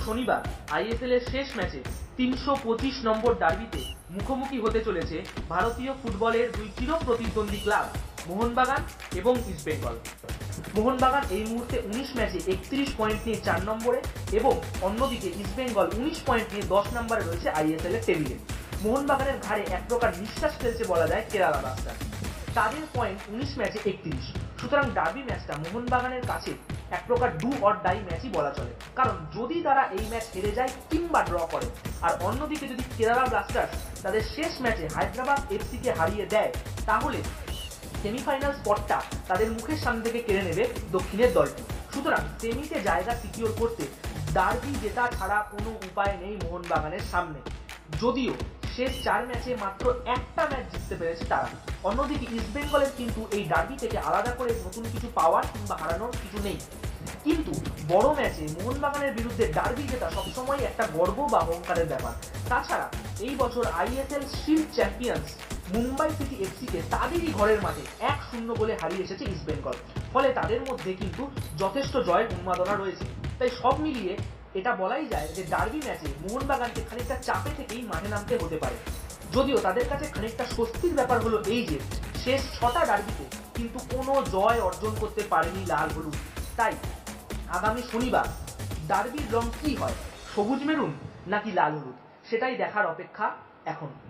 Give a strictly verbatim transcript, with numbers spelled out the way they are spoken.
শনিবার আইএসএল এর শেষ ম্যাচে তিনশো পঁচিশ নম্বর ডার্বিতে মুখোমুখি হতে চলেছে ভারতীয় ফুটবলের দুই চির প্রতিদ্বন্দ্বী ক্লাব মোহনবাগান এবং ইস্টবেঙ্গল। মোহনবাগান এই মুহূর্তে উনিশ ম্যাচে একত্রিশ পয়েন্ট নিয়ে চার নম্বরে এবং অন্যদিকে ইস্টবেঙ্গল উনিশ পয়েন্ট নিয়ে দশ নম্বরে রয়েছে আইএসএল এর টেবিলে। মোহনবাগানের ঘাড়ে এক প্রকার নিঃশ্বাস ফেলছে বলা যায় কেরালা ব্লাস্টার্স। তাদের পয়েন্ট উনিশ ম্যাচে একত্রিশ, সুতরাং ডার্বি ম্যাচটা মোহনবাগানের কাছে এক প্রকার ডু অর ডাই ম্যাচই বলা চলে, কারণ যদি তারা এই ম্যাচ হেরে যায় কিংবা ড্র করে, আর অন্যদিকে যদি কেরালা ব্লাস্টার্স তাদের শেষ ম্যাচে হায়দ্রাবাদ এফসিকে হারিয়ে দেয়, তাহলে সেমিফাইনাল স্পটটা তাদের মুখের সামনে থেকে কেড়ে নেবে দক্ষিণের দলটি। সুতরাং সেমিতে জায়গা সিকিউর করতে ডার্বি জেতা ছাড়া কোনো উপায় নেই মোহনবাগানের সামনে, যদিও শেষ চার ম্যাচে মাত্র একটা ম্যাচ জিততে পেরেছে তারা। অন্যদিকে ইস্টবেঙ্গলের কিন্তু এই ডার্বি থেকে আলাদা করে নতুন কিছু পাওয়ার কিংবা হারানোর কিছু নেই, কিন্তু বড় ম্যাচে মোহনবাগানের বিরুদ্ধে ডার্বি জেতা সবসময় একটা গর্ব বা অহংকারের ব্যাপার। তাছাড়া এই বছর ISL shield champions Mumbai city এফসিকে তাদেরই ঘরের মাঠে এক শূন্য গোলে হারিয়ে এসেছে ইস্টবেঙ্গল, ফলে তাদের মধ্যে কিন্তু যথেষ্ট জয়ের উন্মাদনা রয়েছে। তাই সব মিলিয়ে এটা বলাই যায় যে ডার্বি ম্যাচে মোহনবাগানকে খানিকটা চাপে থেকেই মাঠে নামতে হতে পারে, যদিও তাদের কাছে খানিকটা স্বস্তির ব্যাপার হলো এই যে শেষ ছটা ডার্বিতে কিন্তু কোনো জয় অর্জন করতে পারেনি লাল হলুদ। তাই আগামী শনিবার ডার্বির রং কি হয়, সবুজ মেরুন নাকি লাল হলুদ, সেটাই দেখার অপেক্ষা এখন।